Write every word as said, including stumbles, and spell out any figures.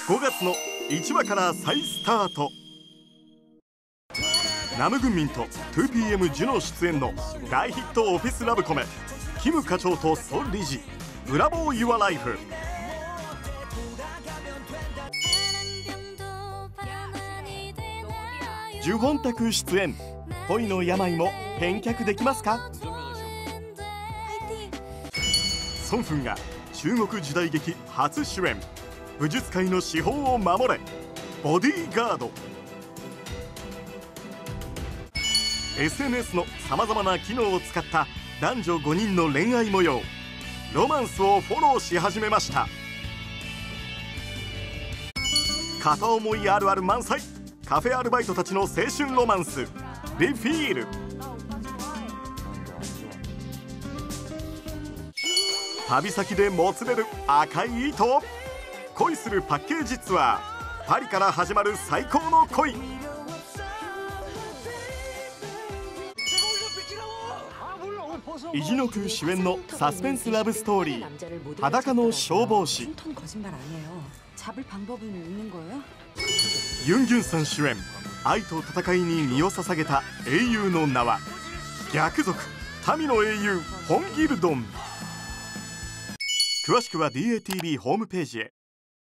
ごがつのいちわから再スタート。ナム・グンミンと ツーピーエム ジュノ出演の大ヒットオフィスラブコメ、キム課長とソ・リジ、ブラボー・ユア・ライフ。ジュホンタク出演、恋の病も返却できますか。ソンフンが中国時代劇初主演、武術界の至宝を守れ、ボディーガード。 エスエヌエス のさまざまな機能を使った男女ごにんの恋愛模様、ロマンスをフォローし始めました。片思いあるある満載、カフェアルバイトたちの青春ロマンス、リフィール。旅先でもつれる赤い糸、恋するパッケージツアー、パリから始まる最高の恋。イジノク主演のサスペンスラブストーリー、裸の消防士。ユン・ギュンさん主演、愛と戦いに身を捧げた英雄の名は、逆賊民の英雄ホンギルドン。詳しくは ディーエーティービー ホームページへ。